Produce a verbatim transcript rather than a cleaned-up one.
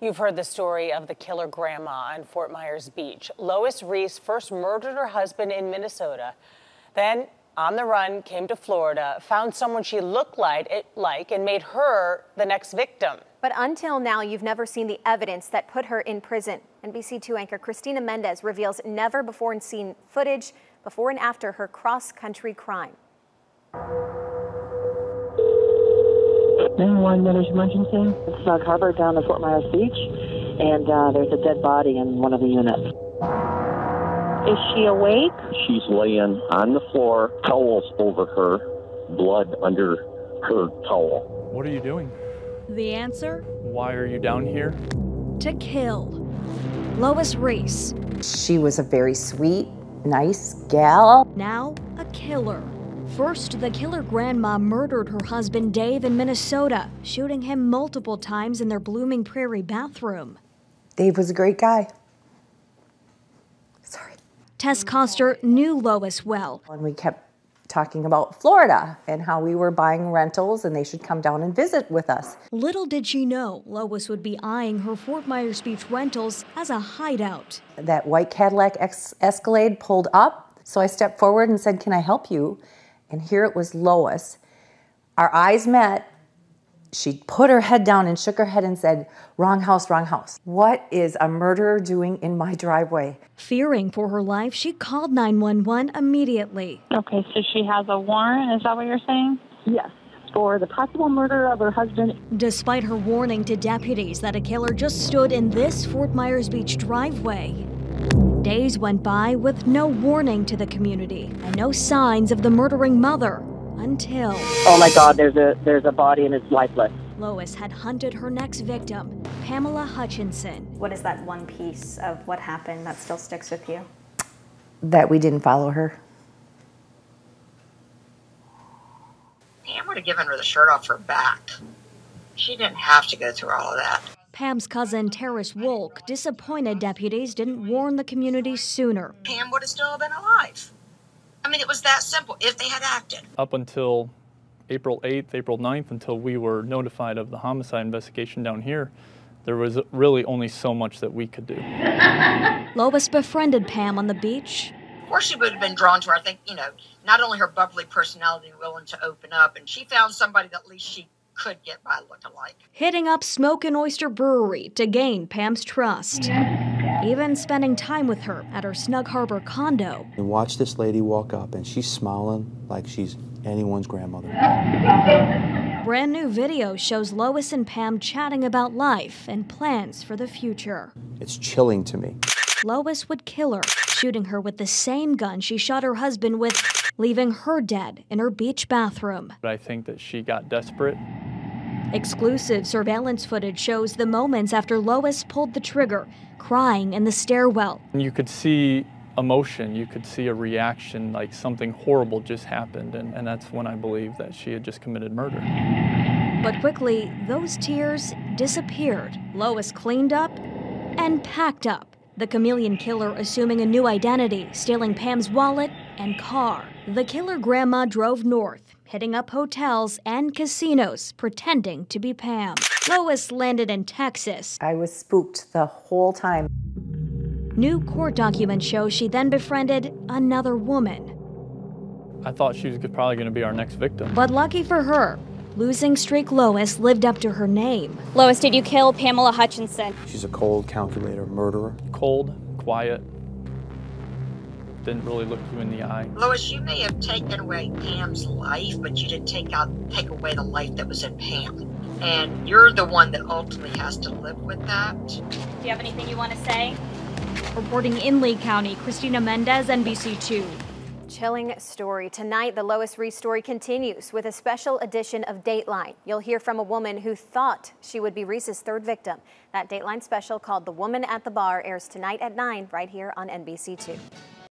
You've heard the story of the killer grandma on Fort Myers Beach. Lois Reese first murdered her husband in Minnesota, then on the run came to Florida, found someone she looked like, like and made her the next victim. But until now, you've never seen the evidence that put her in prison. N B C two anchor Cristina Mendez reveals never before seen footage before and after her cross-country crime. nine one one, Miller's emergency. It's Snug Harbor down at Fort Myers Beach, and uh, there's a dead body in one of the units. Is she awake? She's laying on the floor, towels over her, blood under her towel. What are you doing? The answer? Why are you down here? To kill. Lois Reese. She was a very sweet, nice gal. Now a killer. First, the killer grandma murdered her husband Dave in Minnesota, shooting him multiple times in their Blooming Prairie bathroom. Dave was a great guy. Sorry. Tess Coster knew Lois well. And we kept talking about Florida and how we were buying rentals and they should come down and visit with us. Little did she know Lois would be eyeing her Fort Myers Beach rentals as a hideout. That white Cadillac Escalade pulled up, so I stepped forward and said, "Can I help you?" And here it was Lois. Our eyes met. She put her head down and shook her head and said, "Wrong house, wrong house. What is a murderer doing in my driveway?" Fearing for her life, she called nine one one immediately. Okay, so she has a warrant, is that what you're saying? Yes, for the possible murder of her husband. Despite her warning to deputies that a killer just stood in this Fort Myers Beach driveway, days went by with no warning to the community and no signs of the murdering mother until... Oh my God, there's a there's a body and it's lifeless. Lois had hunted her next victim, Pamela Hutchinson. What is that one piece of what happened that still sticks with you? That we didn't follow her. Pam would have given her the shirt off her back. She didn't have to go through all of that. Pam's cousin, Terrace Wolk, disappointed deputies didn't warn the community sooner. Pam would have still been alive. I mean, it was that simple, if they had acted. Up until April eighth, April ninth, until we were notified of the homicide investigation down here, there was really only so much that we could do. Lois befriended Pam on the beach. Of course she would have been drawn to her. I think, you know, not only her bubbly personality and willing to open up, and she found somebody that at least she could get by lookalike. Hitting up Smoke and Oyster Brewery to gain Pam's trust. Even spending time with her at her Snug Harbor condo. And watch this lady walk up and she's smiling like she's anyone's grandmother. Brand new video shows Lois and Pam chatting about life and plans for the future. It's chilling to me. Lois would kill her, shooting her with the same gun she shot her husband with, leaving her dead in her beach bathroom. But I think that she got desperate. Exclusive surveillance footage shows the moments after Lois pulled the trigger, crying in the stairwell. You could see emotion, you could see a reaction like something horrible just happened, and, and that's when I believed that she had just committed murder. But quickly, those tears disappeared. Lois cleaned up and packed up. The chameleon killer assuming a new identity, stealing Pam's wallet and car. The killer grandma drove north, hitting up hotels and casinos, pretending to be Pam. Lois landed in Texas. I was spooked the whole time. New court documents show she then befriended another woman. I thought she was probably going to be our next victim. But lucky for her, losing streak Lois lived up to her name. Lois, did you kill Pamela Hutchinson? She's a cold, calculator murderer. Cold, quiet, didn't really look you in the eye. Lois, you may have taken away Pam's life, but you didn't take out take away the life that was in Pam. And you're the one that ultimately has to live with that. Do you have anything you want to say? Reporting in Lee County, Cristina Mendez, N B C two. Chilling story. Tonight, the Lois Reese story continues with a special edition of Dateline. You'll hear from a woman who thought she would be Reese's third victim. That Dateline special called The Woman at the Bar airs tonight at nine right here on N B C two.